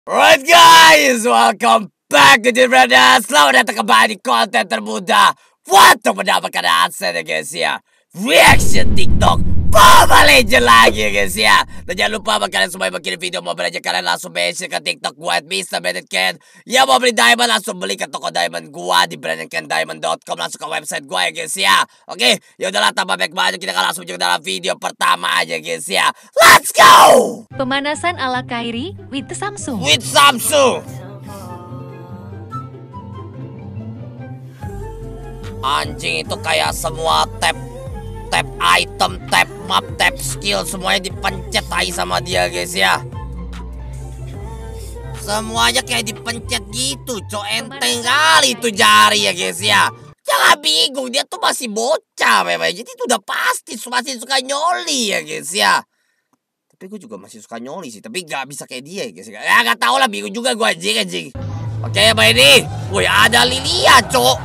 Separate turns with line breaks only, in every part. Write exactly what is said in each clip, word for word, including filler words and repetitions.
Alright guys, welcome back to the brother. Selamat datang kembali di konten termuda untuk mendapatkan hasil ya guys ya. Reaction TikTok Mobile Legends lagi ya guys ya. Dan jangan lupa bagi kalian semua yang bikin video Mobile Legends, kalian langsung mention ke TikTok gua at mister Ken. Ya mau beli diamond langsung beli ke toko diamond gua di brand ken diamond dot com, langsung ke website gua ya guys ya. Oke, ya udahlah tanpa banyak banyak, kita akan langsung masuk dalam video pertama aja guys ya. Let's go.
Pemanasan ala Kairi with Samsung.
With Samsung. Anjing, itu kayak semua tab tab item, tab map, tab skill semuanya dipencet tai sama dia guys ya. Semuanya kayak dipencet gitu, cok, enteng kali itu jari ya guys ya. Jangan bingung, dia tuh masih bocah memang. Jadi itu udah pasti masih suka nyoli ya guys ya. Tapi gue juga masih suka nyoli sih, tapi gak bisa kayak dia ya guys ya. Ya gak tau lah, bingung juga gue anjing anjing. Oke ya Mbak ini. Wih, ada Lilia cok.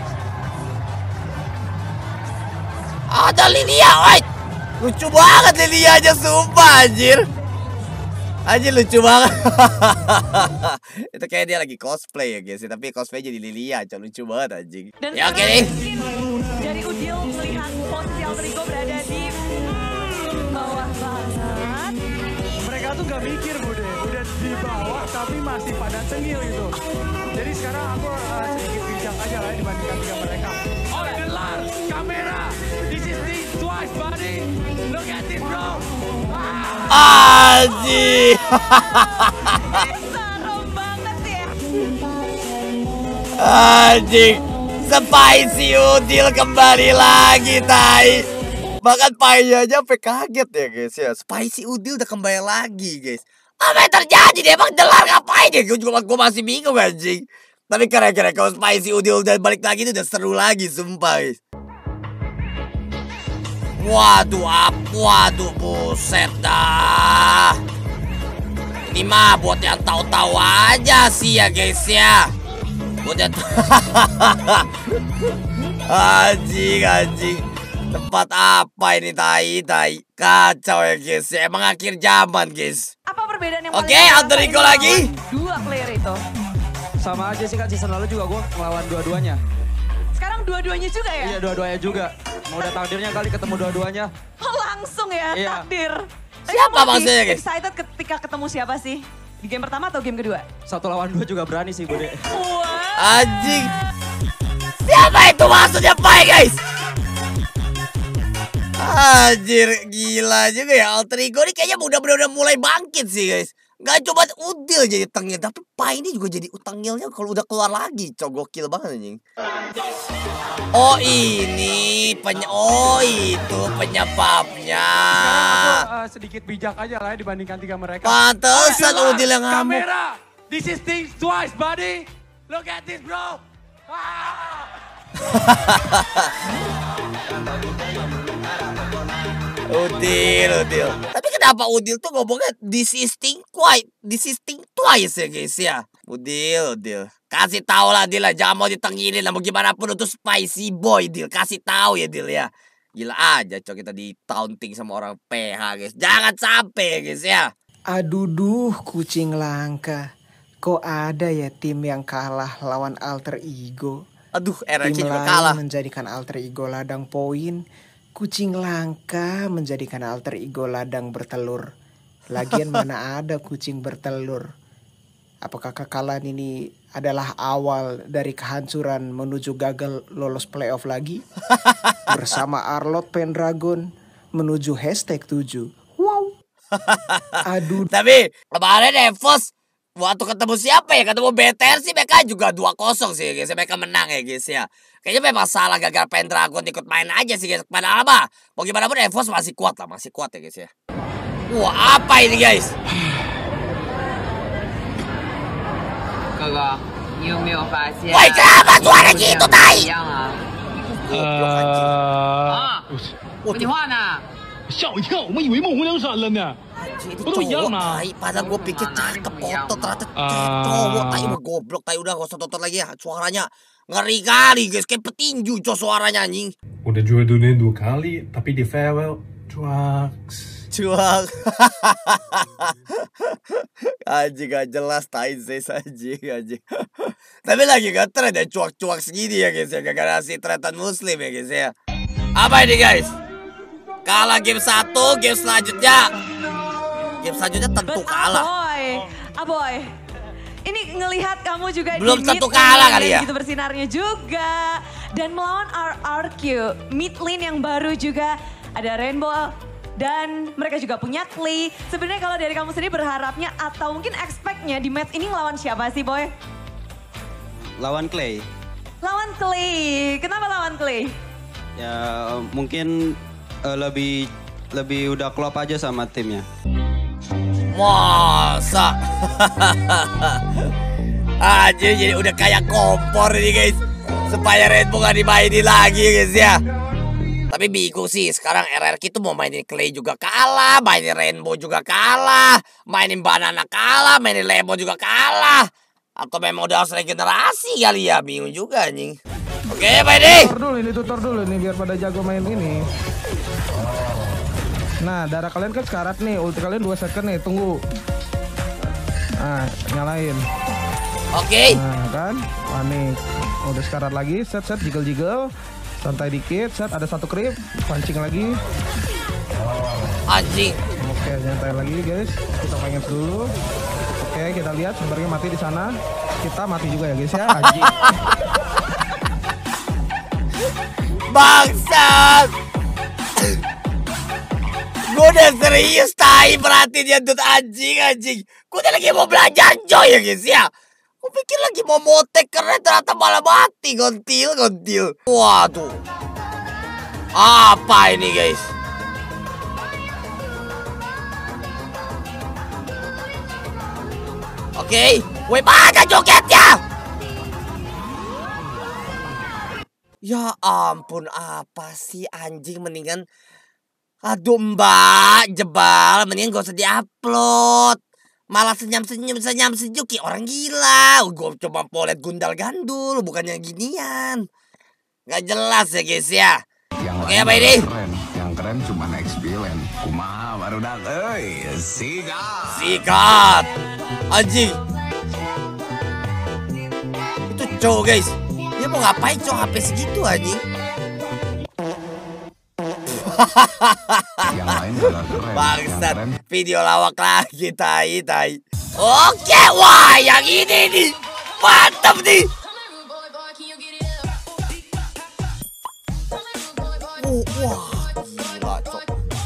Ada Lilia, wait. Lucu banget Lilia aja, sumpah anjir. Anjir lucu banget. Itu kayak dia lagi cosplay ya guys, tapi cosplay jadi Lilia, cok, lucu banget anjing. Dan ya oke nih.
Dari Udil melihat posisi Alter Ego berada di bawah banget.
Mereka tuh gak mikir Bude, udah di bawah tapi masih pada cengil gitu. Jadi sekarang aku uh, sedikit bijak aja lah dibandingkan tiga mereka. Oleh lar, kamera, this is the twice buddy. Look at this bro.
Anjing.
Serem banget ya.
Anjing. Spicy Udil kembali lagi tai. Bahkan Painya aja sampai kaget ya guys ya. Spicy Udil udah kembali lagi guys. Apa yang terjadi deh, emang Delar ngapain ya? Gue juga gue masih bingung anjing. Tapi keren-keren kalau Spicy Udil udah balik lagi itu udah seru lagi sumpah guys. Waduh, apa? Waduh, buset dah. Ini mah buat yang tahu-tahu aja sih ya guys ya. Buat yang anjing, anjing. Tempat apa ini tai, tai. Kacau ya guys ya. Emang akhir zaman guys.
Apa perbedaan yang
Oke, okay, Alter Ego lagi.
Dua player itu.
Sama aja sih kan, season lalu juga gue melawan dua-duanya.
Sekarang dua-duanya juga ya?
Iya, dua-duanya juga. Mau udah takdirnya kali ketemu dua-duanya.
Oh, langsung ya,
iya.
Takdir.
Siapa maksudnya guys?
Excited ketika ketemu siapa sih? Di game pertama atau game kedua?
Satu lawan dua juga berani sih Bude.
Wah.
Anjing. Siapa itu maksudnya Pai guys? Anjir, gila juga ya. Alter Ego ini kayaknya udah bener-bener mulai bangkit sih guys. Gak coba Udil jadi tengil, tapi Pai ini juga jadi utangilnya kalau udah keluar lagi. Cok, gokil banget anjing. Oh ini peny oh itu penyebabnya.
Sekarang aku uh, sedikit bijak aja lah ya dibandingkan tiga mereka.
Pantesan oh, Udil yang ngamuk.
Kamera, this is things twice buddy. Look at this bro. Ah!
Udil, Udil. Tapi kenapa Udil tuh ngomongnya this is thing quite, this is thing twice ya guys ya. Udil, Udil. Kasih tahu lah Dil, jangan mau ditengilin lah, mau gimana pun untuk spicy boy Dil. Kasih tahu ya Dil ya. Gila aja cok kita di taunting sama orang P H guys. Jangan sampai ya guys ya.
Aduh duh kucing langka. Kok ada ya tim yang kalah lawan Alter Ego?
Aduh, R R Q
tim
juga
lain
kalah.
menjadikan Alter Ego ladang poin. Kucing langka menjadikan Alter Ego ladang bertelur. Lagian mana ada kucing bertelur? Apakah kekalahan ini adalah awal dari kehancuran menuju gagal lolos playoff lagi? Bersama Arlot Pendragon menuju hashtag tujuh. Wow. Aduh.
Tapi kemarin Evos waktu ketemu siapa ya? Ketemu B T R sih mereka juga dua kosong sih guys. Mereka menang ya guys ya. Kayaknya memang salah gagal Pendragon ikut main aja sih guys. Padahal apa? Mau gimana pun Evos masih kuat lah. Masih kuat ya guys ya. Wah, apa ini guys?
Kakak, 你有没有发现？
Woi, kenapa suara gitu tai?
一样啊！
Goblok anjing.
啊，
我
你话呢？
吓我一跳，我以为孟红梁闪了呢。
Anjing, ini
Betul,
cowok
iya,
tai. Padahal gue pikir cakep otot, ternyata
Ah.
cowok tai. Wah, goblok tai. Udah gak usah tonton lagi ya. Suaranya ngeri kali guys. Kayak petinju cowok suaranya anjing.
Udah juara dunia dua kali, tapi di farewell drugs.
cuak-cuak. Anjing gak jelas tain Zeus anjing anjing. Tapi lagi gak tren ya cuak-cuak segini ya guys ya. Gara-gara si tretan muslim ya guys ya. Apa ini guys? Kalah game satu, game selanjutnya. Game selanjutnya tentu kalah.
Aboy, Aboy. Ini ngelihat kamu juga
belum
di
tentu
mid
kalah kali ya.
Gitu bersinarnya juga. Dan melawan R R Q, mid lane yang baru juga ada Rainbow. Dan mereka juga punya Clay. Sebenarnya kalau dari kamu sendiri berharapnya atau mungkin expect-nya di match ini ngelawan siapa sih Boy?
Lawan Clay.
Lawan Clay. Kenapa lawan Clay?
Ya mungkin uh, lebih lebih udah klop aja sama timnya.
Masa? Aja jadi udah kayak kompor ini guys. Supaya Rainbow gak dimainin lagi guys ya. Tapi bingung sih sekarang R R Q tuh mau mainin Clay juga kalah, mainin Rainbow juga kalah, mainin Banana kalah, mainin Lemon juga kalah. Atau memang udah harus regenerasi kali ya, bingung juga anjing. Oke, Pak Edi.
Tutor dulu ini, tutor dulu nih biar pada jago main ini. Nah, darah kalian kan sekarat nih, ulti kalian dua second nih, tunggu. Nah, nyalain.
Oke.
Nah, kan? Wah, nih. Udah sekarat lagi, set set jiggle-jiggle. Santai dikit, set ada satu creep, pancing lagi.
Anjing.
Oke, nyantai lagi guys. Kita pengen dulu. Oke, kita lihat sebenarnya mati di sana. Kita mati juga ya guys ya. Anjing.
Bangsat. Gue udah serius tai perhatiin dia anjing anjing. Gue udah lagi mau belajar joy ya guys ya. Gue pikir lagi mau motek keren ternyata malah mati gontil gontil. Waduh. Apa ini guys? Oke, okay. Woi mana jogetnya? Ya ampun apa sih anjing mendingan. Aduh mbak jebal mendingan gak usah diupload. Malah senyum-senyum senyum-senyum kayak orang gila. Gue coba mau liat gundal gandul bukannya ginian. Gak jelas ya guys ya. Oke apa ini?
Keren. Yang keren cuma experience. Kumaha baru dak euy. Sikat.
Sikat. Anjing. Itu cowok guys. Dia mau ngapain cowok H P segitu anjing?
Yang lain kalau keren.
Bangsat, video lawak lagi, tai, tai. Oke, wah yang ini nih, mantap nih. Uh, wah, gila, cok.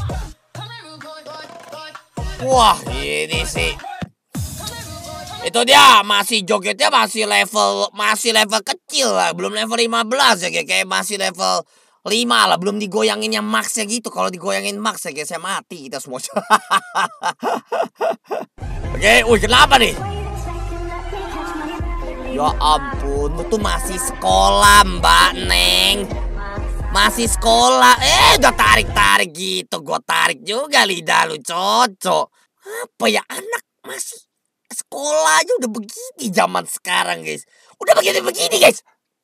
Wah, ini sih. Itu dia masih jogetnya masih level masih level kecil lah, belum level lima belas ya kayak masih level lima lah, belum digoyanginnya max ya gitu. Kalau digoyangin max ya guys, saya mati kita semua. Oke, wih kenapa nih? Ya ampun, lu tuh masih sekolah Mbak Neng. Masih sekolah, eh udah tarik-tarik gitu. Gue tarik juga lidah lu cocok. Apa ya anak masih sekolah aja udah begini zaman sekarang guys. Udah begini-begini guys.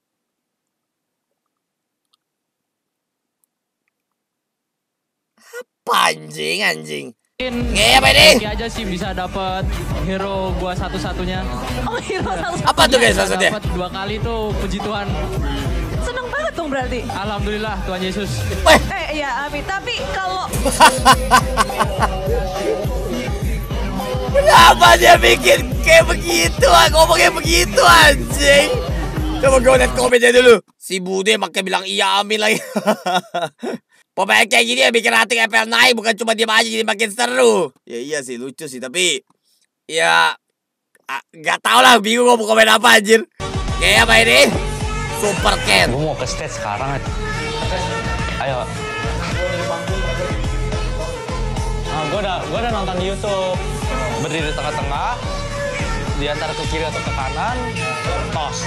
Anjing, anjing. Kayak apa ini?
Oke aja sih bisa dapat hero gua satu-satunya.
Oh hero satu-satunya.
Apa tuh guys maksudnya?
Dapat dua kali tuh puji Tuhan.
Seneng banget dong berarti.
Alhamdulillah Tuhan Yesus.
Weh.
Eh iya amin. Tapi kalau
kenapa dia bikin kayak begitu? Ngomongnya begitu anjing. Coba gue liat komennya dulu. Si Bude makanya bilang iya amin lagi. Pemain kayak gini ya bikin rating F P L naik, bukan cuma diam aja jadi makin seru. Ya iya sih lucu sih tapi ya nggak tau lah, bingung mau komen apa anjir. Kayak apa ini? Super Cat.
Gue mau ke stage sekarang. Ayo. Nah, gue udah gue udah nonton di YouTube. Berdiri di tengah-tengah, di antara ke kiri atau ke kanan, tos.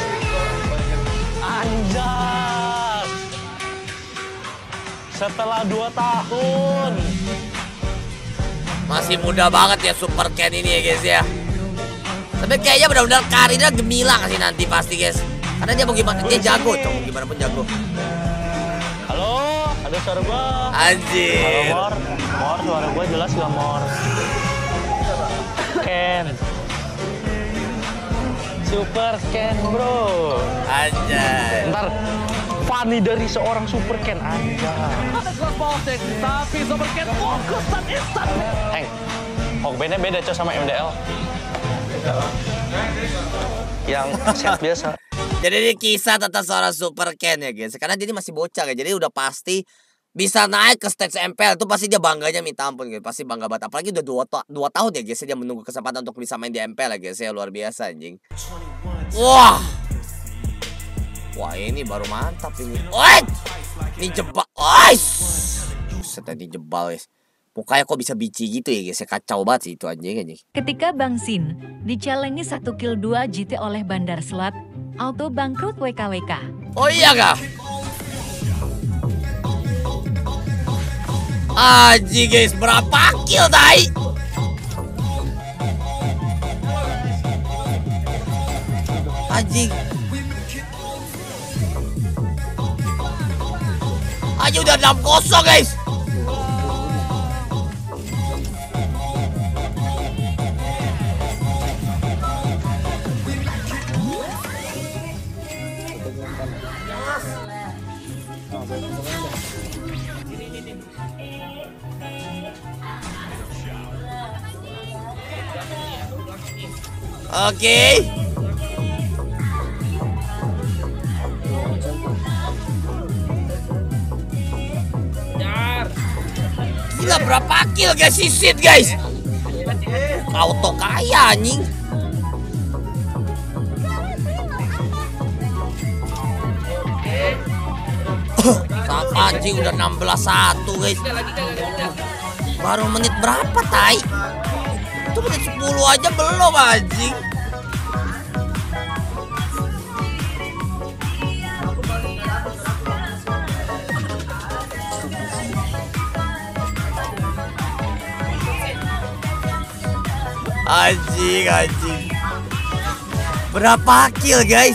Anjas. Setelah dua tahun.
Masih muda banget ya Super Ken ini ya guys ya. Tapi kayaknya benar-benar karirnya gemilang sih nanti pasti guys. Karena dia mau gimana, dia jago, cowok gimana pun jago.
Halo, Ada suara gua.
Anjir.
Halo, Mor. Mor, suara gua jelas gak, Mor? Ken. Super Ken, bro.
Anjay.
Ntar funny dari seorang Super Ken, anjay.
Tapi Super Ken fokus dan instan.
Heng, Hogbandnya beda coy sama M D L. Yang set biasa.
Jadi ini kisah tentang seorang Super Ken ya guys. Karena dia ini masih bocah ya. Jadi udah pasti bisa naik ke stage M P L. Itu pasti dia bangganya minta ampun guys. Pasti bangga banget. Apalagi udah dua, dua tahun ya guys. Dia menunggu kesempatan untuk bisa main di M P L ya guys. Ya luar biasa anjing. Wah. Wah ini baru mantap ini. Woi. Ini jebak. Woi. Buset tadi jebal guys. Mukanya kok bisa bici gitu ya guys. Kacau banget sih itu anjing anjing.
Ketika Bang Sin di-challenge satu kill dua G T oleh Bandar Slot, auto bangkrut W K W K.
Oh iya kah? Aji guys, berapa kill tai? Aji. Aji udah enam kosong guys. Oke. Okay. Gila berapa kill guys sisit guys. Auto kaya anjing. Sama anjing udah enam belas satu guys. Baru menit berapa tai? Itu menit sepuluh aja belum anjing. Anjing anjing. Berapa kill guys?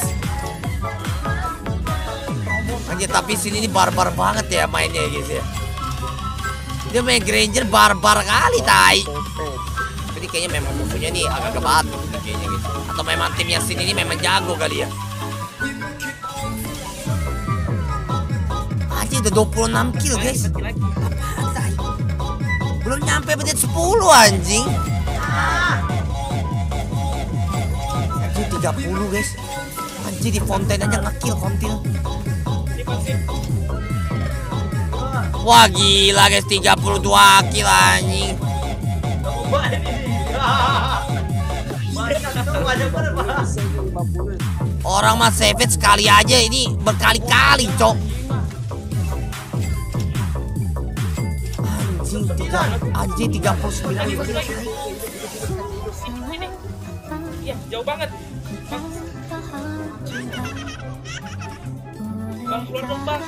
Anjir tapi sini ini barbar banget ya mainnya guys ya. Dia main Granger barbar kali tai. Jadi kayaknya memang musuhnya nih agak batu kayaknya gitu. Atau memang timnya sini ini memang jago kali ya. Anjir udah dua puluh enam kill guys. Apaan tai? Belum nyampe menit sepuluh anjing. Anjir tiga puluh guys. Anjir di Fontaine aja nge-kill kontil. Wah gila guys, tiga puluh dua kill anjing. Orang mas Savage sekali aja, ini berkali-kali cok. Anjing tiga, anjing tiga puluh sembilan kill.
Iya jauh banget. Bang keluar dong bang.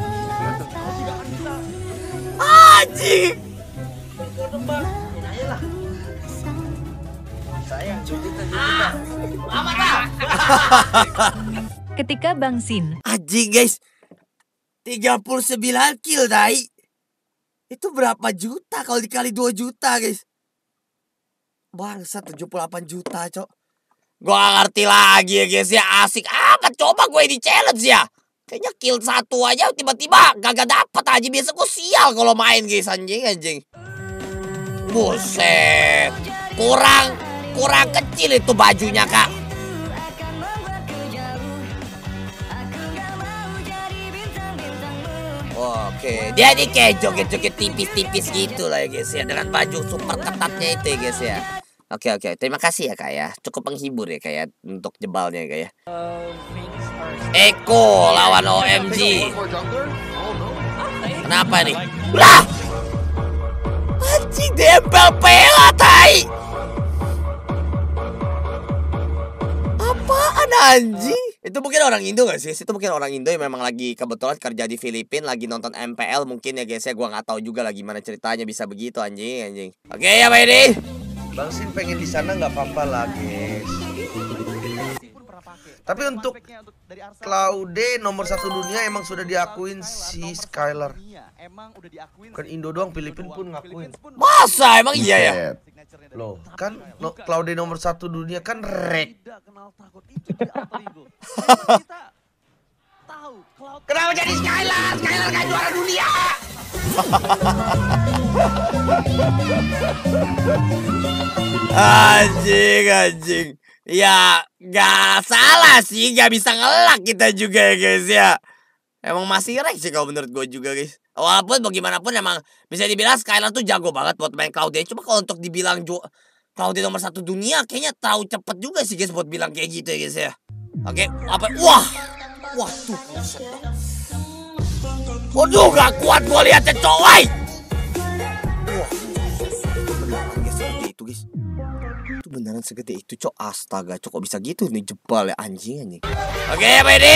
Anjing.
Keluar dong bang.
Sayang cuci tadi.
Amat ah.
Ketika Bang Sin.
Anjing guys. tiga puluh sembilan kill dai. Itu berapa juta kalau dikali dua juta guys? Bangsa tujuh puluh delapan juta cok. Gua gak ngerti lagi ya guys ya. Asik amat coba gue di challenge ya. Kayaknya kill satu aja tiba-tiba gak dapet aja. Biasa gue sial kalau main guys anjing anjing. Buset. Kurang kurang kecil itu bajunya kak. Oke, dia ini kayak joget-joget tipis-tipis gitu lah ya guys ya. Dengan baju super ketatnya itu ya guys ya. Oke oke, terima kasih ya kak ya. Cukup menghibur ya kak ya untuk jebalnya kak ya. Eko lawan O M G. Kenapa nih? Lah! Anjing dempel pela tai. Apaan anjing? Itu mungkin orang Indo gak sih? Itu mungkin orang Indo yang memang lagi kebetulan kerja di Filipina, lagi nonton M P L mungkin ya guys ya. Gua nggak tahu juga lah gimana ceritanya bisa begitu anjing anjing. Oke ya Pak ini.
Bang Sin pengen di sana nggak apa-apa lah guys. Tapi untuk Claude nomor satu dunia emang sudah diakuin si Skylar. Kan Indo doang, Filipina pun ngakuin.
Masa emang iya ya?
Loh, kan no, Claude nomor satu dunia kan rek.
Kenapa jadi Skylar? Skylar kan juara dunia. Anjing, anjing. Ya, gak salah sih, gak bisa ngelak kita juga ya guys ya. Emang masih rek sih kalau menurut gue juga guys. Walaupun bagaimanapun emang bisa dibilang Skylar tuh jago banget buat main Claude. Cuma kalau untuk dibilang jo Claude nomor satu dunia kayaknya terlalu cepet juga sih guys buat bilang kayak gitu ya guys ya. Oke, apa? Wah, wah tuh. Waduh, gak kuat gue liatnya coy. Wah, beneran segede itu guys. Itu beneran segede itu cok. Astaga, cok kok bisa gitu nih jebal ya anjing anjing. Oke, apa ini?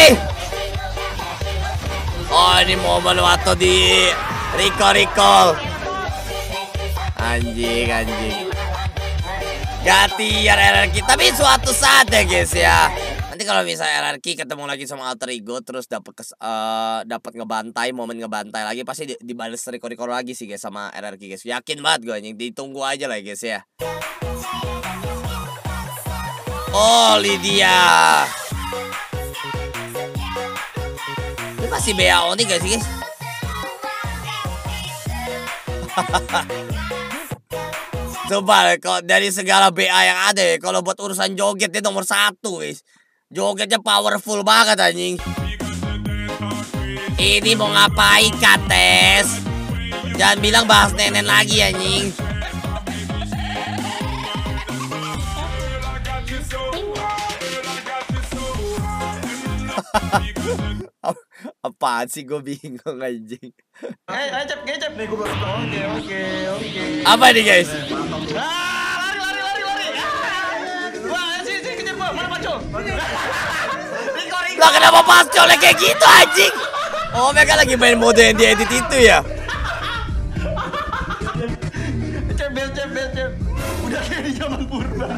Oh, ini momen waktu di recall-recall. Anjing, anjing. Gantian R R Q. Tapi suatu saat ya guys ya. Nanti kalau misalnya R R Q ketemu lagi sama alter ego terus dapat uh, dapat ngebantai, momen ngebantai lagi pasti di, dibales recall-recall lagi sih guys sama R R Q guys. Yakin banget gue anjing. Ditunggu aja lah guys ya. Oh, Lydia. Ini masih B A O nih gak sih guys? Coba kalau dari segala B A yang ada ya, kalau buat urusan joget dia nomor satu guys. Jogetnya powerful banget anjing. Ini mau ngapain Kates? Jangan bilang bahas nenek lagi anjing. Apaan sih gue bingung anjing.
Eh, Acep, Acep nih gue baru. Oke, oke, oke.
Apa nih guys?
Lari, lari, lari, lari. Wah, sini, sini kejar gua. Mana Paco?
Lah kenapa Pacolnya kayak gitu anjing? Oh, mereka lagi main mode yang diedit itu ya?
Cep, bel, cep, bel, cep. Udah kayak di zaman purba.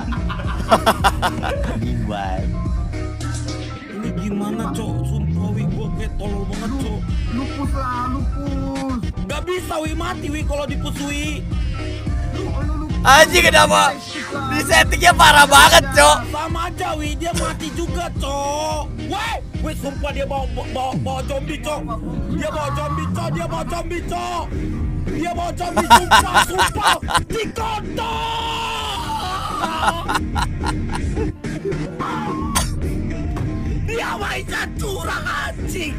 Gimana?
Ini gimana cok? Sumpah wi gue kayak tolol banget cok. Lupus lah, lupus. Gak bisa wi mati wi kalau dipus wi.
Anjing kenapa? Di settingnya parah banget cok.
Sama aja wi, dia mati juga cok. Weh, weh sumpah dia bawa bawa bawa zombie cok. Dia bawa zombie cok, dia bawa zombie cok. Dia bawa zombie sumpah, sumpah. Dikontol. Dia mainnya curang anjing.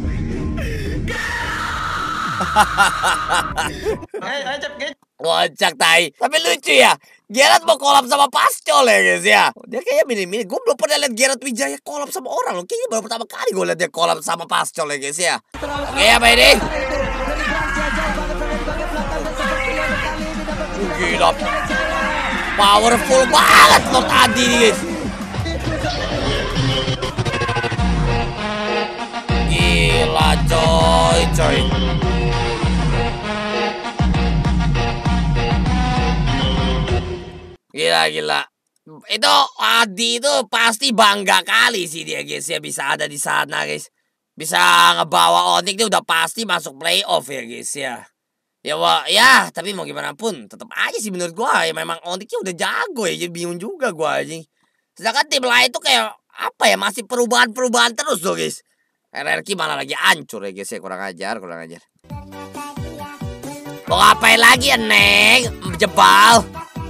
Eh, Acep, Acep.
Kocak tai. Tapi lucu ya. Gerard mau collab sama Pascol ya guys ya. Dia kayaknya mini-mini. Gue belum pernah lihat Gerard Wijaya collab sama orang loh. Kayaknya baru pertama kali gue lihat dia collab sama Pascol ya guys ya. Oke, apa ini? Gila. Powerful banget loh tadi nih guys. Gila coy, coy. Gila, gila. Itu Adi itu pasti bangga kali sih dia guys ya bisa ada di sana guys. Bisa ngebawa Onyx dia udah pasti masuk playoff ya guys ya. Ya wah, ya tapi mau gimana pun tetap aja sih menurut gua ya memang Onyxnya udah jago ya, jadi bingung juga gua anjing. Sedangkan tim lain tuh kayak apa ya masih perubahan-perubahan terus loh guys. R R Q malah lagi hancur ya guys ya, kurang ajar, kurang ajar. Mau ngapain lagi ya Neng? Jebal.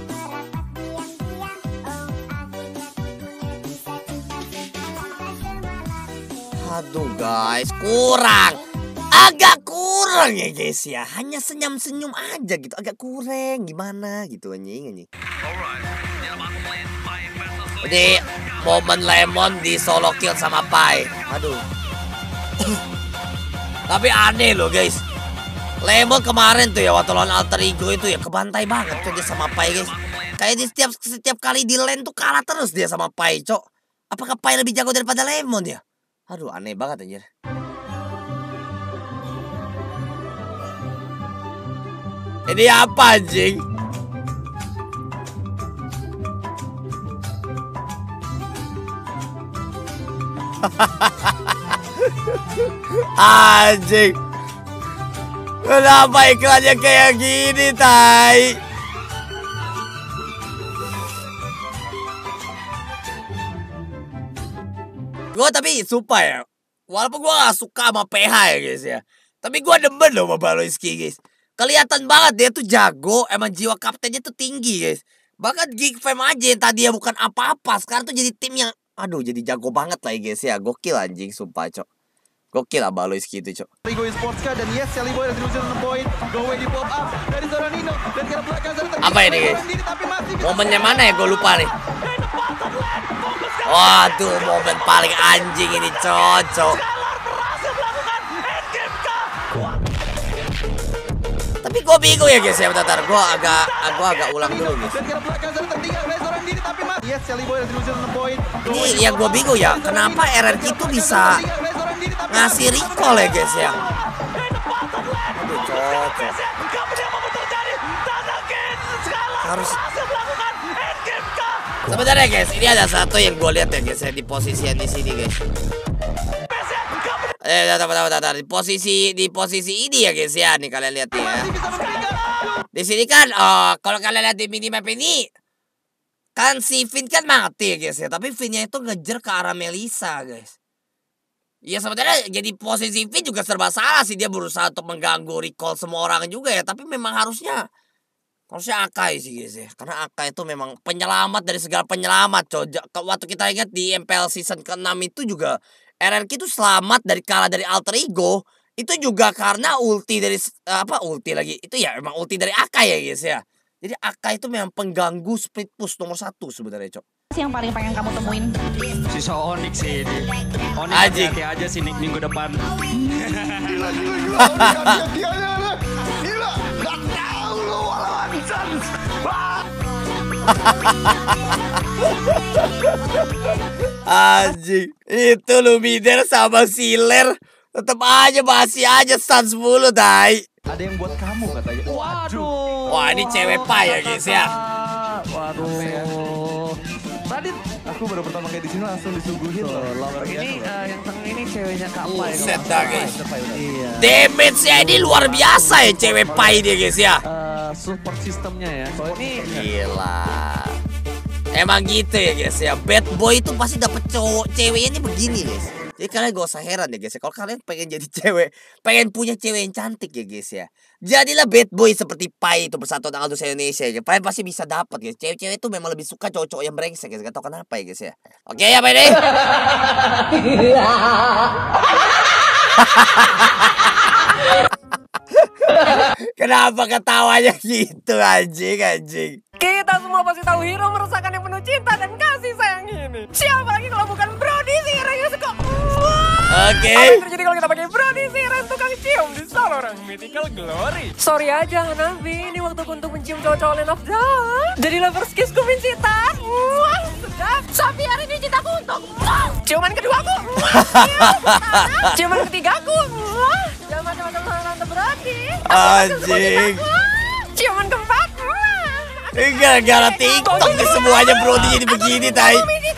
Aduh guys, kurang. Agak kurang ya guys ya. Hanya senyum-senyum aja gitu. Agak kurang gimana gitu anjing anjing. Jadi momen Lemon di solo kill sama Pai. Aduh. Tapi aneh loh guys. Lemon kemarin tuh ya waktu lawan alter ego itu ya kebantai banget tuh dia sama Pai guys. Kayak di setiap setiap kali di lane tuh kalah terus dia sama Pai, cok. Apakah Pai lebih jago daripada Lemon ya? Aduh aneh banget anjir. Ini apa anjing? Anjing. Kenapa iklannya kayak gini, tai? Gue tapi sumpah ya, walaupun gue gak suka sama P H ya guys ya, tapi gue demen loh sama Baloyski guys. Kelihatan banget dia tuh jago, emang jiwa kaptennya tuh tinggi guys. Bahkan Geek Fam aja yang tadi ya bukan apa-apa, sekarang tuh jadi tim yang, aduh jadi jago banget lah ya guys ya. Gokil anjing sumpah cok. Gokil lah Baloyski itu cok.
Ligo Esports dan yes Sally Boy dari Division enam point. Go away di pop up dari seorang Nino dan kira belakang dari
apa ini guys? Momennya mana ya gue lupa nih. Waduh momen paling anjing ini cocok. Tapi gue bingung ya guys ya, bentar, gue agak gue agak ulang dulu guys. Ini yang gue bingung ya, kenapa R R Q itu bisa ngasih recall ya guys ya. Aduh cocok. Harus. Sebenarnya guys, ini ada satu yang gue lihat ya guys ya di posisi yang di sini guys. Eh, bentar, bentar, bentar, di posisi di posisi ini ya guys ya, nih kalian lihat ya. Di sini kan, oh, kalau kalian lihat di minimap ini, kan si Finn kan mati ya guys ya, tapi Finn-nya itu ngejar ke arah Melissa guys. Ya sebenarnya jadi posisi Finn juga serba salah sih, dia berusaha untuk mengganggu recall semua orang juga ya, tapi memang harusnya harusnya Akai sih guys ya, karena Akai itu memang penyelamat dari segala penyelamat coy. Waktu kita ingat di M P L season keenam itu juga R R Q itu selamat dari kalah dari alter ego, itu juga karena ulti dari apa ulti lagi itu ya emang ulti dari Akai ya guys ya. Jadi Akai itu memang pengganggu split push nomor satu sebenarnya cok.
Yang paling pengen kamu temuin?
Sisa Onyx sih ini. Onyx hati-hati aja sih minggu depan.
Gila gila gila. Gila gila. Gila. Gak tahu lu lawan Suns.
Anjing, itu Lumider sama Siler tetap aja masih aja Suns mulu, tai.
Ada yang buat kamu katanya.
Waduh.
Wah, ini cewek pai ya, guys ya.
Waduh.
Tadi aku baru pertama kali di sini langsung disuguhin loh.
Ini uh, yang tengah ini ceweknya Kak Pai.
Set dah, guys.
Iya.
Damage-nya ini luar biasa ya cewek pai dia, guys ya.
Uh, support sistemnya ya. So ini
gila. Emang gitu ya guys ya. Bad boy itu pasti dapet cowok ceweknya ini begini guys. Jadi kalian gak usah heran ya guys ya. Kalau kalian pengen jadi cewek, pengen punya cewek yang cantik ya guys ya, jadilah bad boy seperti Pai itu Persatuan Aldous Indonesia ya. Kalian pasti bisa dapat guys. Cewek-cewek itu memang lebih suka cowok-cowok yang brengsek guys. Gak tau kenapa ya guys ya. Oke ya Pai nih. Kenapa ketawanya gitu anjing anjing.
Kita semua pasti tahu hero meresahkan yang penuh cinta dan kasih sayang ini. Siapa lagi kalau bukan Brody Zero yang suka.
Oke.
Apa yang terjadi kalau kita pakai Brody Zero tukang cium di Valorant Mythical Glory? Sorry aja Hanabi, ini waktuku untuk mencium cowok-cowok Land of Dawn. Jadi lovers kiss ku Vincita. Wah, sedap. Tapi hari ini cintaku untuk ciuman keduaku. Ciuman ketigaku. Wah, jangan macam-macam sama Tante Brody.
Anjing.
Ciuman keempat.
Ini gara-gara TikTok nih semuanya Brody jadi begini tai.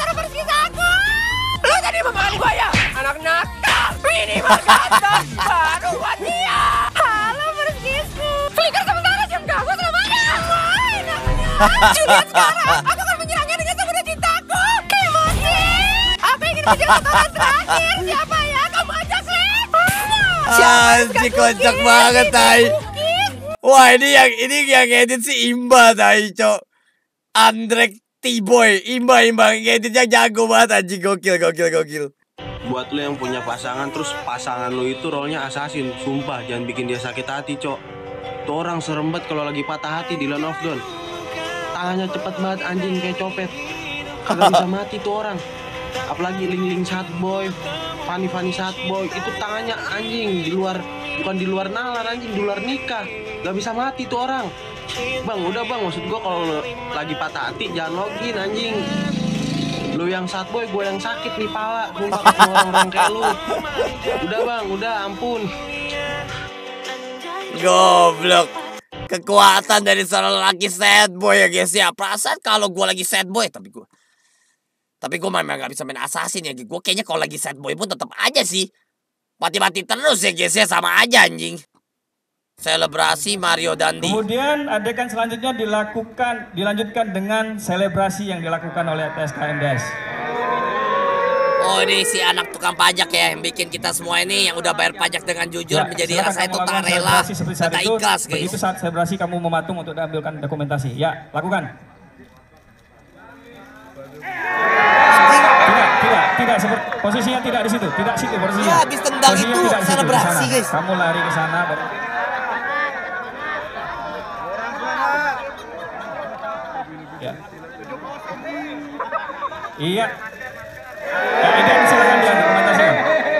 Lu tadi memakan gua ya? Anak nakal. Ini berkata baru buat dia. Halo berkisku. Flicker sementara cium kamu selamanya. Wah enaknya. Juliet sekarang. Aku akan menyerangnya dengan sepenuh cintaku. Emosi. Apa yang ingin menjadi tontonan terakhir? Siapa ya? Kamu aja sih.
Anjing kocak banget tai. Wah ini yang ini yang edit si Imba tai cok. Andrek T-Boy. Imba Imba ngeditnya jago banget anjing. Gokil gokil gokil.
Buat lo yang punya pasangan terus pasangan lo itu role-nya assassin. Sumpah jangan bikin dia sakit hati cok. Tuh orang serem banget kalau lagi patah hati di Land of Dawn. Tangannya cepet banget anjing kayak copet. Kagak bisa mati tuh orang. Apalagi Ling Ling Satboy, Fanny Fanny Satboy, itu tangannya anjing di luar, bukan di luar nalar anjing, di luar nikah. Gak bisa mati tuh orang. Bang, udah bang, maksud gua kalau lagi patah hati jangan login anjing. Lu yang Satboy, gua yang sakit nih pala, sumpah ketemu orang-orang kayak lu. Udah bang, udah ampun.
Goblok. Kekuatan dari seorang laki sad boy ya guys ya. Perasaan kalau gua lagi sad boy, tapi gua Tapi gue memang gak bisa main assassin ya. Gue kayaknya kalau lagi sad boy pun tetap aja sih. Mati-mati terus ya guys ya, sama aja anjing. Selebrasi Mario Dandi.
Kemudian adegan selanjutnya dilakukan dilanjutkan dengan selebrasi yang dilakukan oleh T S K M D S.
Oh ini si anak tukang pajak ya yang bikin kita semua ini yang udah bayar pajak dengan jujur
Ya,
menjadi
silakan
rasa
kamu
itu tak
lakukan
rela,
selebrasi seperti saat
tak
itu.
ikhlas guys.
Begitu saat selebrasi kamu mematung untuk diambilkan dokumentasi. Ya, lakukan. Tidak, tidak, tidak seperti posisinya tidak di situ, tidak situ posisinya.
Ya habis tendang
Posisinya
itu
tidak di situ,
selebrasi
di sana.
guys.
Kamu lari ke sana. baru- Ya. Iya. Ya, Eden silakan dia dokumentasikan.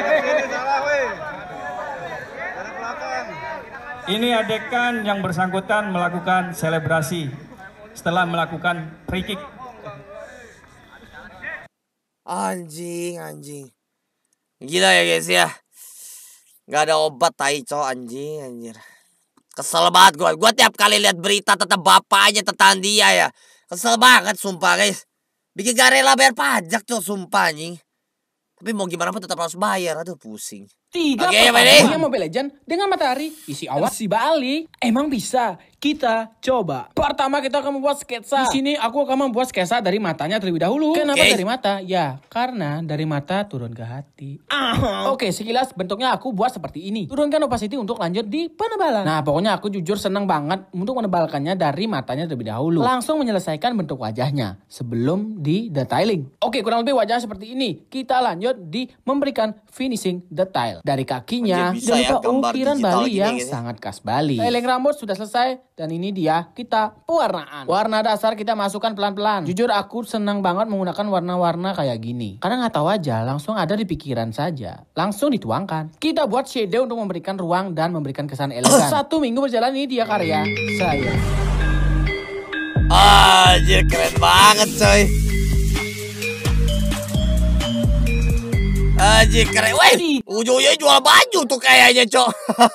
Ini adegan yang bersangkutan melakukan selebrasi setelah melakukan free kick.
Anjing, anjing. Gila ya guys ya. Gak ada obat tai cowok anjing, anjir. Kesel banget gue. Gue tiap kali lihat berita tetap bapaknya tentang dia ya. Kesel banget sumpah guys. Bikin gak rela bayar pajak cowok sumpah anjing. Tapi mau gimana pun tetap harus bayar. Aduh pusing.
Tiga
Oke,
pertandingan Mobile Legends dengan matahari, isi awan, si Bali. Emang bisa? Kita coba. Pertama kita akan membuat sketsa. Di sini aku akan membuat sketsa dari matanya terlebih dahulu. Kenapa
Oke.
dari mata? Ya, karena dari mata turun ke hati. Ah. Oke, sekilas bentuknya aku buat seperti ini. Turunkan opacity untuk lanjut di penebalan. Nah, pokoknya aku jujur senang banget untuk menebalkannya dari matanya terlebih dahulu. Langsung menyelesaikan bentuk wajahnya sebelum di detailing. Oke, kurang lebih wajahnya seperti ini. Kita lanjut di memberikan finishing detail. Dari kakinya,
Anjir, bisa
dan
ya,
lupa
gambar
ukiran
digital
Bali
gini,
yang
gitu.
sangat khas Bali. Styling rambut sudah selesai dan ini dia kita pewarnaan. Warna dasar kita masukkan pelan-pelan. Jujur aku senang banget menggunakan warna-warna kayak gini. Karena nggak tahu aja, langsung ada di pikiran saja. Langsung dituangkan. Kita buat shadow untuk memberikan ruang dan memberikan kesan elegan. Satu minggu berjalan ini dia karya saya.
Anjir keren banget coy. Anjir keren. Weh, ujung-ujungnya jual baju tuh kayaknya cok.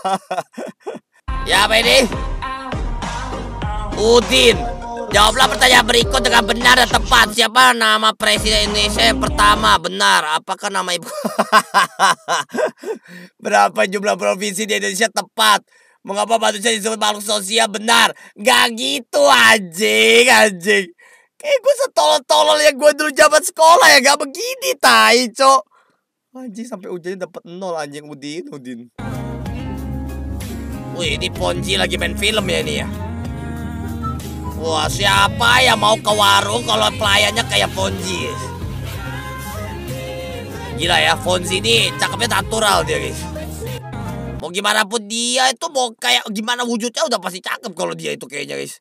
Ya apa ini? Udin, jawablah pertanyaan berikut dengan benar dan tepat. Siapa nama Presiden Indonesia yang pertama? Benar. Apakah nama ibu? Berapa jumlah provinsi di Indonesia? Tepat. Mengapa manusia disebut makhluk sosial? Benar. Gak gitu anjing, anjing. Kayak gue setolol-tolol yang gue dulu zaman sekolah ya. Gak begini tai cok. Anjing sampai ujiannya dapat nol anjing. Udin, Udin. Wih ini Ponji lagi main film ya ini ya. Wah siapa yang mau ke warung kalau pelayannya kayak Ponji. Gila ya Fonzi ini cakepnya natural dia guys. Mau gimana pun dia itu mau kayak gimana wujudnya udah pasti cakep kalau dia itu kayaknya guys.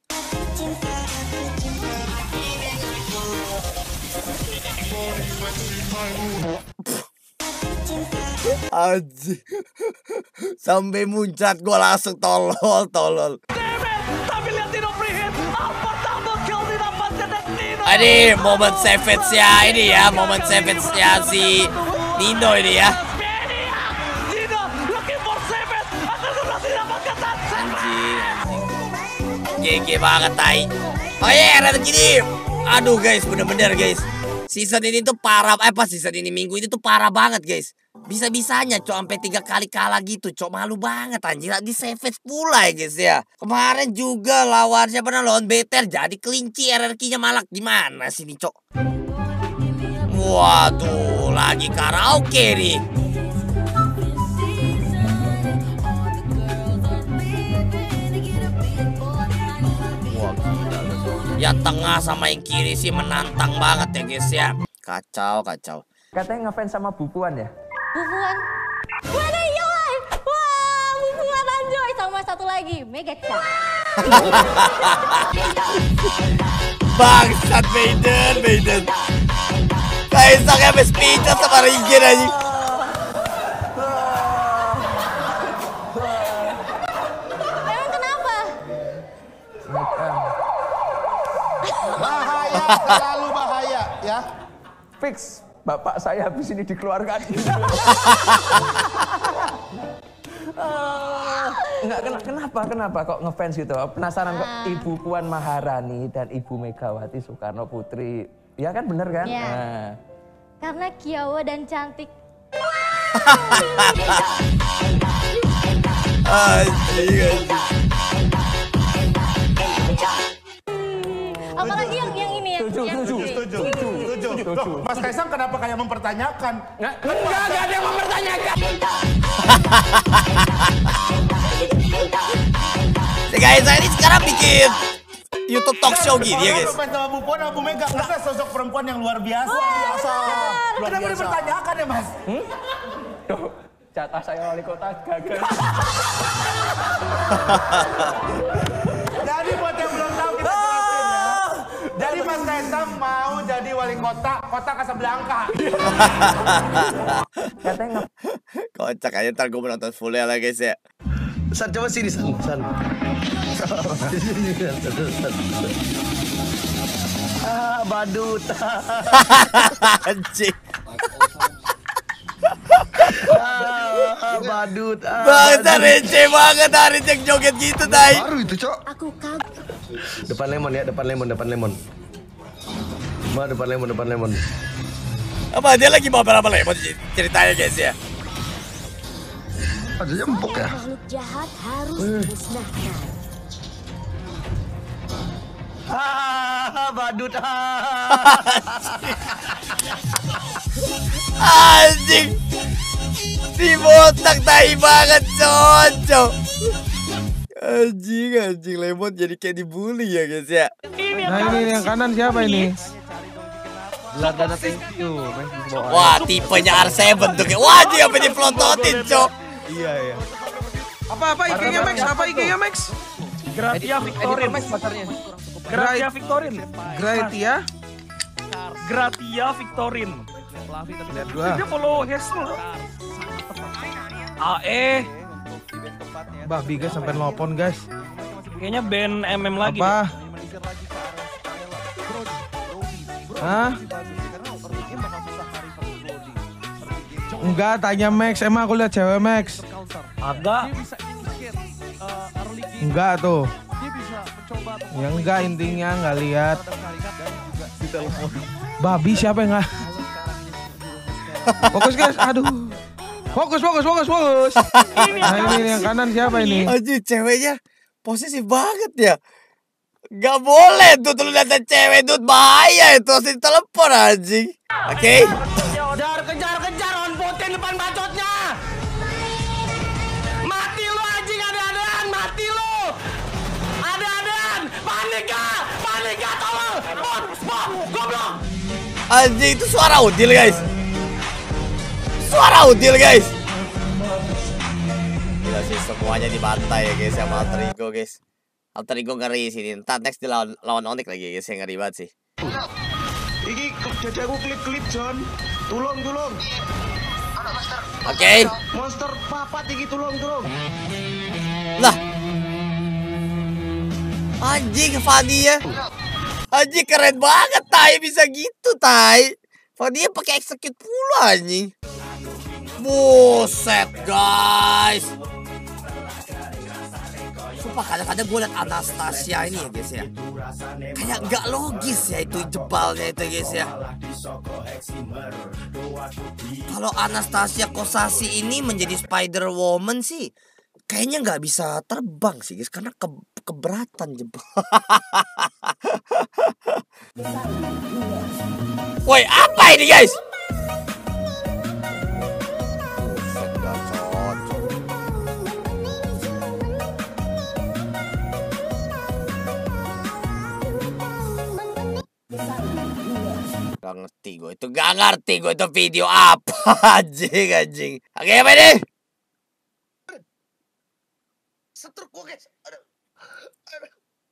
Anjing. Sampai muncat gue langsung tolol tolol.
Tapi lihat Nino Prihin, apa double kill didapatkan dan Nino.
Ini momen savage ya ini ya momen savage ya si Nino ini ya.
Nino looking for savage, akan berhasil didapatkan dan
Anjing, anjing. G G banget tai. Oh iya ada gini. Aduh guys bener-bener guys. Season ini tuh parah. Eh pas season ini minggu ini tuh parah banget guys. Bisa-bisanya cok sampai tiga kali kalah gitu cok. Malu banget anjir. Di savage pula ya guys ya. Kemarin juga lawan siapa pernah lawan B T R. Jadi kelinci R R Q-nya malah gimana sih nih cok. Waduh lagi karaoke nih. Wah gila. Yang tengah sama yang kiri sih menantang banget ya guys ya. Kacau kacau.
Katanya ngefans sama Bupuan ya?
Bufuan. Waduh iya woy. Wah Bufuan anjoy. Sama satu lagi Megacha.
Bangsat Maiden Maiden. Kaisang sampai speechless sama Ringen aja.
Emang kenapa?
Bahaya, terlalu bahaya ya.
Fix, bapak saya habis ini dikeluarkan. Enggak, kenapa, kenapa kok ngefans gitu? Penasaran kok Ibu Puan Maharani dan Ibu Megawati Soekarno Putri Iya kan, bener kan?
Iya.
Nah.
Karena Kiowo dan cantik.
Anjing,
Apalagi yang yang ini ya.
Setuju,
yang
setuju,
ini.
setuju, setuju, setuju. Loh, Mas Kaisang kenapa kayak mempertanyakan?
Enggak, enggak ada yang mempertanyakan.
Si Kaisang ini sekarang bikin YouTube talk show gini ya guys.
Main sama Bu Puan, Bu Mega, karena sosok perempuan yang luar biasa. Luar biasa. Kenapa dipertanyakan ya Mas?
Hmm? Tuh, jatah saya wali kota gagal.
Jadi buat yang belum tahu kita jelasin ya. Jadi Mas Kaisang mau jadi wali kota, kota Casablanca.
Katanya
Kocak aja, ntar gue menonton fullnya lah guys ya.
San, coba sini San. San. Ah, badut.
Anjing.
Ah, badut. Ah,
Bangsa receh banget hari yang joget gitu, Tai.
Baru itu, Cok.
Aku kaget.
Depan lemon ya, depan lemon, depan lemon. Ma, depan lemon, depan lemon.
Apa dia lagi mau berapa lemon ceritanya guys ya?
Ada empuk ya.
Makhluk jahat harus dimusnahkan.
Ah, badut.
Anjing. Si botak tai banget, cocok. Anjing, anjing lemon jadi kayak dibully ya guys ya.
Nah ini yang kanan siapa ini?
Geladana thank you.
Wah, tipenya R tujuh bentuknya. Wah, dia apa diplototin, cok.
Iya ya.
Apa apa I G-nya Max? Apa I G-nya Max?
Gratia Victorin. Gratia Victorin.
Gratia.
Gratia Victorin.
Lihat gua.
Dia follow Hesel. A E.
Babi guys sampai nelpon guys.
Kayaknya band M M lagi.
Apa? Hah? Enggak, tanya Max. Emang aku lihat cewek Max.
Agak.
Enggak tuh. Ya enggak, intinya enggak lihat. Babi siapa yang enggak? Fokus guys, aduh. Fokus, fokus, fokus, fokus. Nah ini yang kanan siapa ini?
Anjir, ceweknya posesif banget ya. Gak boleh tuh lu lihat cewek tuh, bahaya itu, harus ditelepon anjing. Oke.
Kejar, kejar, kejar, on poten depan bacotnya. Mati lu anjing, ada-adaan, mati lu. Ada-adaan, panik gak, panik gak, tolong. Bot, bot, goblok.
Anjing, itu suara Udil guys. Suara Udil guys. Gila sih, semuanya dibantai ya guys sama Alter Ego guys. Alter Ego ngeri sini. Ntar next dilawan lawan Onyx lagi guys, yang ngeri banget sih.
Iki dadaku klip-klip John. Tulung, tulung.
Oke. Okay.
Monster papat iki, tulung, tulung.
Lah. Anjing Fadi ya. Anjing keren banget Tai, bisa gitu Tai. Fadi pakai execute pula anjing. Buset guys. Sumpah kadang-kadang gue liat Anastasia ini ya guys ya, kayak gak logis ya itu jebalnya itu guys ya. Kalau Anastasia Kosasi ini menjadi Spider Woman sih kayaknya gak bisa terbang sih guys, karena ke keberatan jebal. Woi, apa ini guys? Gak ngerti gue itu, gak ngerti gue itu video apa anjing anjing. Oke apa ini?
Setruk gue guys. Aduh. Aduh.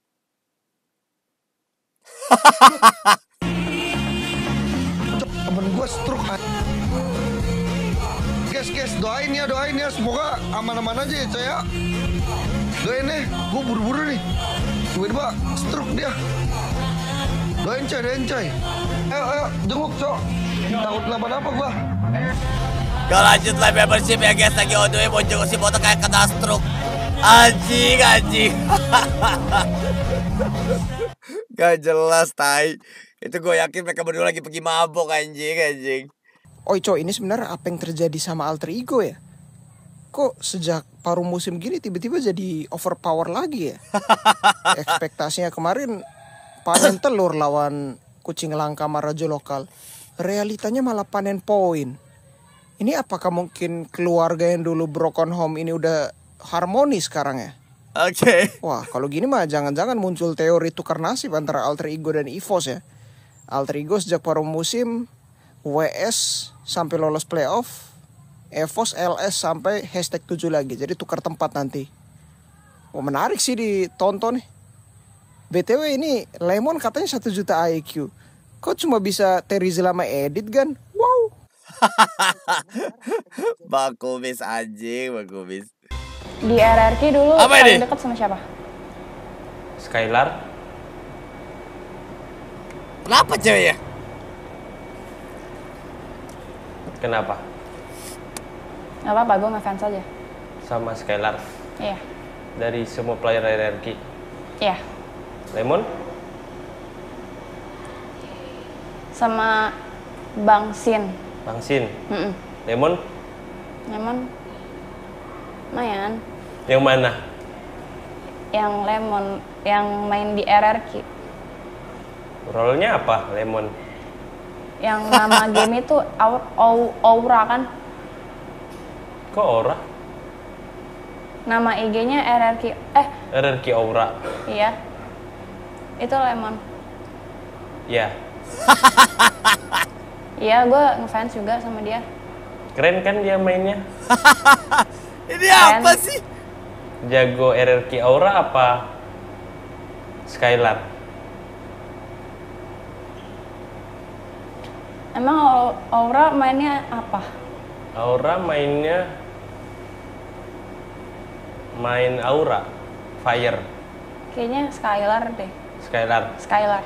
Temen gue stroke. Guys guys doain ya, doain ya, semoga aman-aman aja ya saya. Doain nih, gue buru-buru nih. Tiba-tiba stroke dia. Doain coy, doain coy. Ayo, ayo, jenguk cok. Takut kenapa-napa gua.
Gak lanjut live membership ya guys, lagi on the way mau jenguk si botak kayak kena stroke. Anjing, anjing. Gak jelas Tai. Itu gue yakin mereka berdua lagi pergi mabok anjing, anjing.
Oi coy, ini sebenarnya apa yang terjadi sama alter ego ya? Kok sejak paruh musim gini tiba-tiba jadi overpower lagi ya? Ekspektasinya kemarin panen telur lawan kucing langka sama raja lokal. Realitanya malah panen poin. Ini apakah mungkin keluarga yang dulu broken home ini udah harmonis sekarang ya?
Oke. Okay.
Wah, kalau gini mah jangan-jangan muncul teori tukar nasib antara alter ego dan EVOS ya. Alter ego sejak paruh musim W S sampai lolos playoff, EVOS L S sampai hashtag tujuh lagi. Jadi tukar tempat nanti. Wah, menarik sih ditonton nih. B T W ini Lemon katanya satu juta I Q. Kok cuma bisa Terizla sama Edit kan? Wow.
Bakubis anjing, bakubis.
Di R R Q dulu
apa
paling
ini?
dekat sama siapa?
Skylar.
Kenapa cewek ya?
Kenapa?
Gak apa-apa, gue ngefans aja.
Sama Skylar.
Iya.
Dari semua player R R Q.
Iya.
Lemon?
Sama Bang Sin.
Bang Sin.
Mm-mm.
Lemon?
Lemon. Lumayan.
Yang mana?
Yang Lemon, yang main di R R Q.
Role-nya apa, Lemon?
Yang nama game itu Aur- Au- Aura kan?
Kok Aura?
Nama I G-nya R R Q. Eh,
R R Q Aura.
iya. Itu Lemon.
Ya.
Iya, gue ngefans juga sama dia.
Keren kan dia mainnya?
Ini apa sih?
Jago R R Q Aura apa Skylar?
Emang Aura mainnya apa?
Aura mainnya main Aura, Fire.
Kayaknya Skylar deh.
Skylar.
Skylar.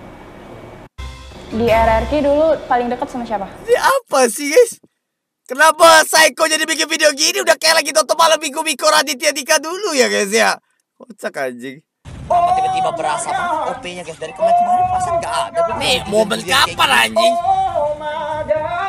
Di R R Q dulu paling dekat sama siapa?
Ini apa sih guys? Kenapa Psycho jadi bikin video gini? Udah kayak lagi tonton malam minggu-minggu Raditya Dika dulu ya guys ya. Kocak anjing. Oh, tiba-tiba berasa apa? O P-nya guys dari kemarin-kemarin perasaan gak ada. Nih momen kapan anjing?
Oh my god.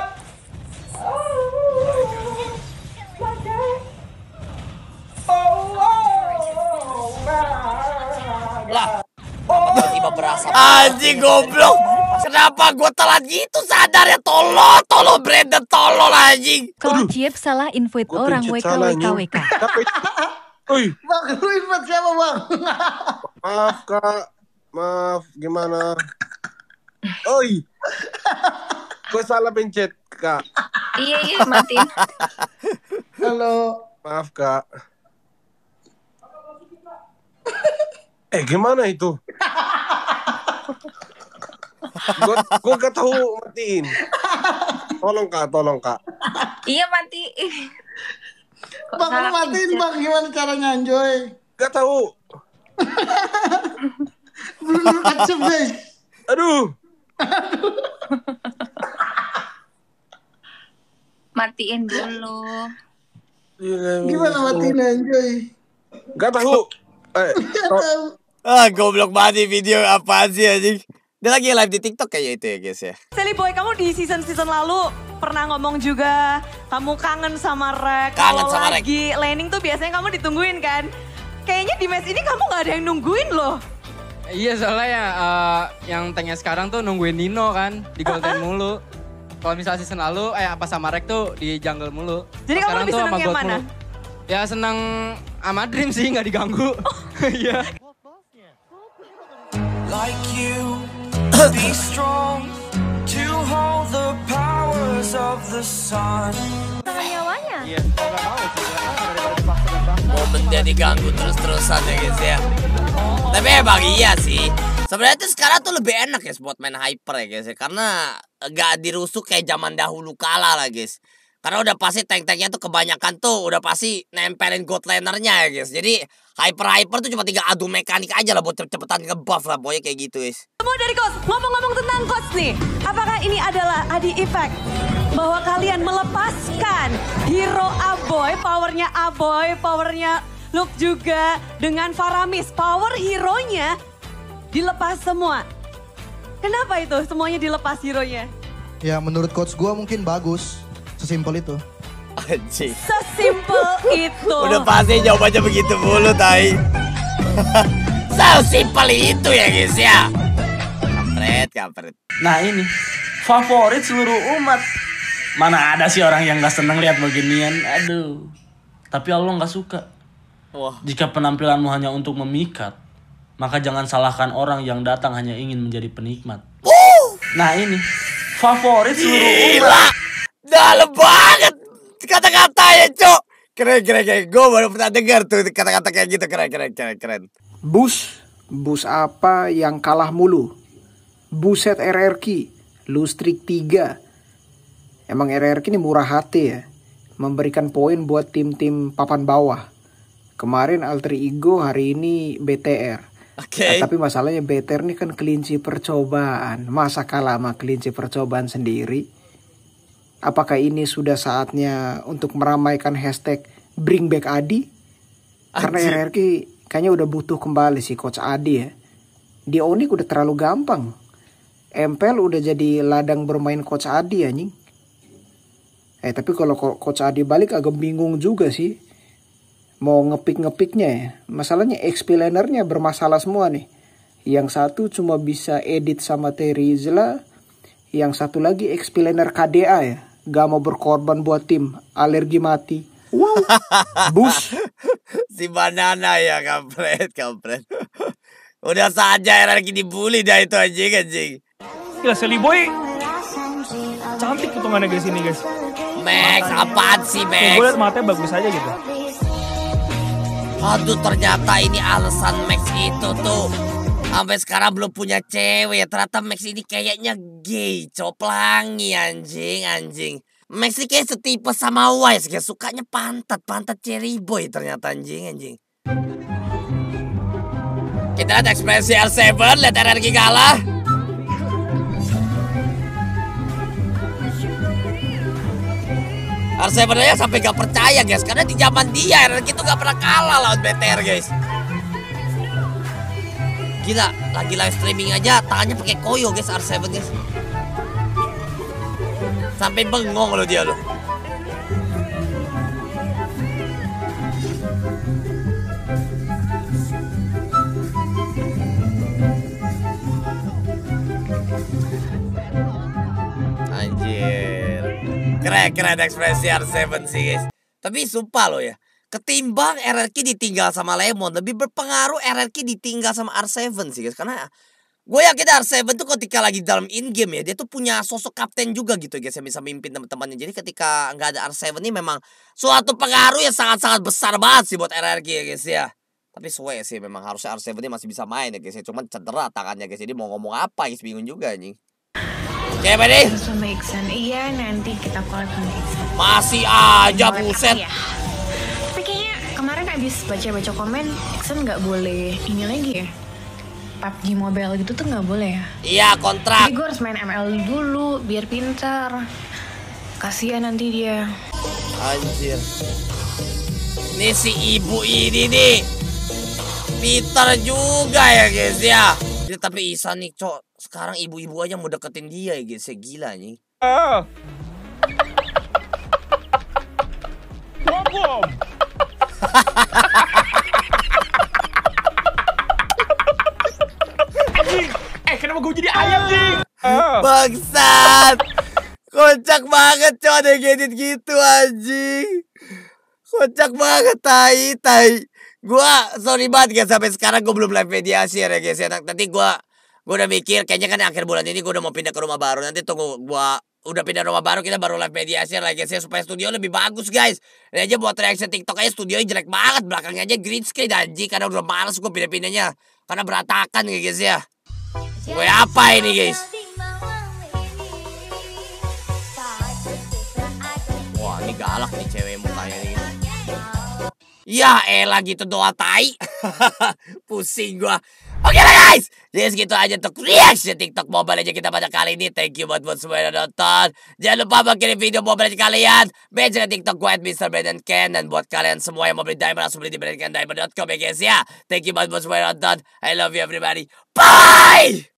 Lah, tiba-tiba berasa anjing goblok. Kenapa gue telat gitu sadar ya? Tolol, tolol Brandon, tolol anjing.
Kalau Ciep salah invite orang W K W K W K.
Oi. Bang, lu invite siapa bang?
Maaf kak, maaf gimana? Oi, gue salah pencet kak.
Iya iya matiin.
Halo. Maaf kak. Eh gimana itu? Gue gue gak tahu matiin. Tolong kak, tolong kak.
Iya matiin.
Bang, lu matiin bang, gimana caranya Anjoy?
Gak tahu.
Belum acep guys.
Aduh.
Matiin dulu.
Gimana matiin Anjoy?
Gak tahu. Eh,
ah goblok banget video apaan sih anjing. Dia lagi live di TikTok kayaknya itu ya guys ya.
Sally Boy, kamu di season-season lalu pernah ngomong juga kamu kangen sama Rek.
Kangen
Kalau
sama
lagi laning tuh biasanya kamu ditungguin kan. Kayaknya di match ini kamu gak ada yang nungguin loh.
Iya soalnya ya uh, yang tanknya sekarang tuh nungguin Nino kan di Golden mulu. Kalau misalnya season lalu eh apa sama Rek tuh di jungle mulu.
Jadi kamu lebih seneng yang mana?
Mulu. Ya seneng sama Dream sih nggak diganggu. Iya.
Like you, be strong to hold the powers of the sun.
Nyawanya.
Iya, nggak mau sih.
Momen dia diganggu terus-terusan ya guys ya. Tapi emang iya sih. Sebenarnya tuh sekarang tuh lebih enak ya buat main hyper ya guys ya. Karena gak dirusuk kayak zaman dahulu kala lah guys. Karena udah pasti tank-tanknya tuh kebanyakan tuh udah pasti nempelin god lanernya ya guys. Jadi hyper-hyper tuh cuma tinggal adu mekanik aja lah buat cepet-cepetan nge-buff lah. Pokoknya kayak gitu guys.
Semua dari coach, ngomong-ngomong tentang coach nih. Apakah ini adalah Adi Effect? Bahwa kalian melepaskan hero Aboy, powernya Aboy, powernya Luke juga dengan Faramis. Power hero-nya dilepas semua. Kenapa itu semuanya dilepas hero-nya?
Ya menurut coach gue mungkin bagus. Sesimpel itu.
Anjing.
Sesimpel itu.
Udah pasti jawabannya begitu mulu, Tai. Sesimpel itu ya guys ya. Kampret, kampret.
Nah ini, favorit seluruh umat. Mana ada sih orang yang gak seneng lihat beginian. Aduh. Tapi Allah gak suka.
Wah.
Jika penampilanmu hanya untuk memikat, maka jangan salahkan orang yang datang hanya ingin menjadi penikmat.
Uh.
Nah ini, favorit seluruh
Gila.
umat.
Dalam banget kata-katanya, Cok. Keren, keren, keren. Gue baru pernah dengar tuh kata-kata kayak gitu. Keren, keren, keren, keren.
Bus, bus apa yang kalah mulu? Buset R R Q, Lustrik tiga. Emang R R Q ini murah hati ya. Memberikan poin buat tim-tim papan bawah. Kemarin Alter Ego, hari ini B T R.
Oke. Okay.
Nah, tapi masalahnya B T R ini kan kelinci percobaan. Masa kalah sama kelinci percobaan sendiri? Apakah ini sudah saatnya untuk meramaikan hashtag Bring Back Adi? Karena R R Q kayaknya udah butuh kembali sih Coach Adi ya. Di Onyx udah terlalu gampang. M P L udah jadi ladang bermain Coach Adi anjing. Eh tapi kalau Coach Adi balik agak bingung juga sih. Mau ngepik-ngepiknya ya. Masalahnya explainernya bermasalah semua nih. Yang satu cuma bisa edit sama Terizla. Yang satu lagi explainer K D A ya. Gak mau berkorban buat tim. Alergi mati. Wow. Bus.
Si Banana ya, kampret, kampret. Udah saja R R Q dibully dah itu anjing, anjing.
Gila, Sally Boy cantik hitungannya guys ini guys.
Max, apaan sih Max?
Gue liat matanya bagus aja gitu.
Aduh, ternyata ini alasan Max itu tuh. Sampai sekarang belum punya cewek. Ternyata Max ini kayaknya gay, coplangi anjing, anjing. Max ini kayak setipe sama Wise, kayak sukanya pantat, pantat cherry boy ternyata anjing, anjing. Kita lihat ekspresi R tujuh, lihat R R Q kalah. R tujuh aja sampai gak percaya guys, karena di zaman dia R R Q itu gak pernah kalah lawan B T R guys. Gila, lagi live streaming aja tangannya pakai koyo guys R tujuh guys. Sampai bengong loh dia loh. Anjir. Keren-keren ekspresi R tujuh sih guys. Tapi sumpah loh ya, ketimbang R R Q ditinggal sama Lemon, lebih berpengaruh R R Q ditinggal sama R tujuh sih guys. Karena gue yakin R tujuh tuh ketika lagi dalam in-game ya, dia tuh punya sosok kapten juga gitu guys, yang bisa mimpin teman-temannya. Jadi ketika nggak ada R tujuh ini memang suatu pengaruh yang sangat-sangat besar banget sih buat R R Q ya guys ya. Tapi suwe sih memang harusnya R tujuh ini masih bisa main ya guys ya. Cuman cedera tangannya guys, jadi mau ngomong apa guys, bingung juga anjing. Oke, okay, Badi.
Sama Iksan, iya nanti kita collab sama Iksan.
Masih aja buset.
Ya. Tapi kayaknya kemarin abis baca-baca komen, Iksan nggak boleh ini lagi ya. P U B G Mobile gitu tuh nggak boleh ya?
Iya, kontrak.
Jadi gue harus main M L dulu biar pintar. Kasian nanti dia.
Anjir. Nih si ibu ini nih pintar juga ya guys ya. Ya tapi Isa nih cok, sekarang ibu-ibu aja mau deketin dia ya guys, ya gila nih.
Oh. Bom bom. Eh kenapa gue jadi ayam Jing? Oh.
Bangsat. Kocak banget cok ada edit gitu anjing. Kocak banget tai tai. Gua sorry banget guys, sampai sekarang gue belum live mediasi ya guys ya. Nanti gua gua udah mikir kayaknya kan akhir bulan ini gua udah mau pindah ke rumah baru. Nanti tunggu gua udah pindah rumah baru, kita baru live mediasi lah guys ya, supaya studio lebih bagus guys. Ini aja buat reaction TikTok aja studionya jelek banget, belakangnya aja green screen anjing, karena udah males gua pindah-pindahnya karena berantakan ya guys ya. Gue apa ini guys? Wah ini galak nih cewek mukanya nih. Ya elah gitu doa tai. Pusing gua. Oke lah guys, jadi segitu aja untuk reaction TikTok Mobile Legends kita pada kali ini. Thank you buat buat semua yang nonton. Jangan lupa kirim video Mobile Legends kalian. Mention TikTok gue at Mister Brandon Ken. Dan buat kalian semua yang mau beli diamond, langsung beli di brandon ken diamond dot com ya guys ya. Thank you buat buat semua yang nonton. I love you everybody. Bye!